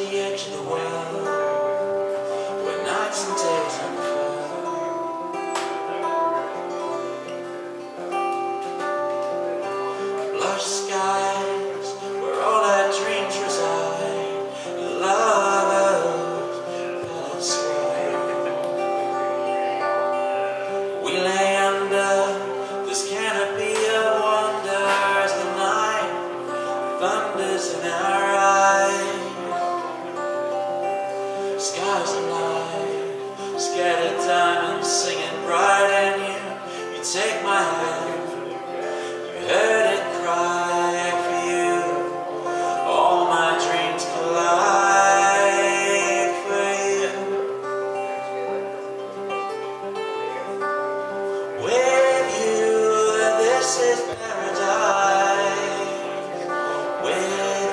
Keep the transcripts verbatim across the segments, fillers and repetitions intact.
the edge of the world, where nights and days unfurl. Lush skies, where all our dreams reside, lovers that sway. We lay under this canopy of wonders, the night thunders in our eyes. Skies alive, scattered diamonds singing bright, and you, you take my hand, you heard it cry for you. All my dreams collide for you. With you, this is paradise. With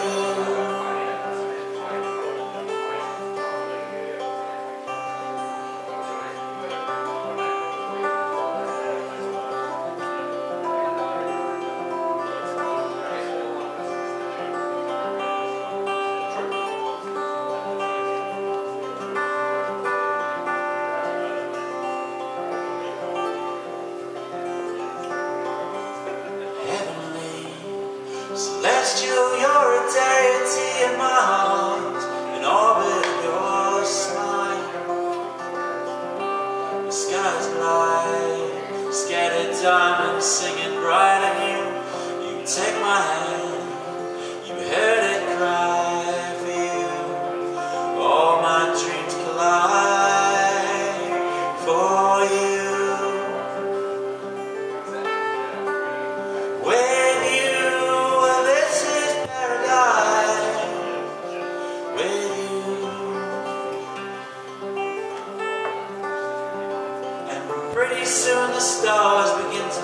celestial, you're a deity in my heart, in orbit of your smile. The skies light, scattered diamonds singing bright, and you, you take my hand, you heard it cry for you. All my dreams collide for you. With you, this is paradise. With you, and pretty soon the stars begin to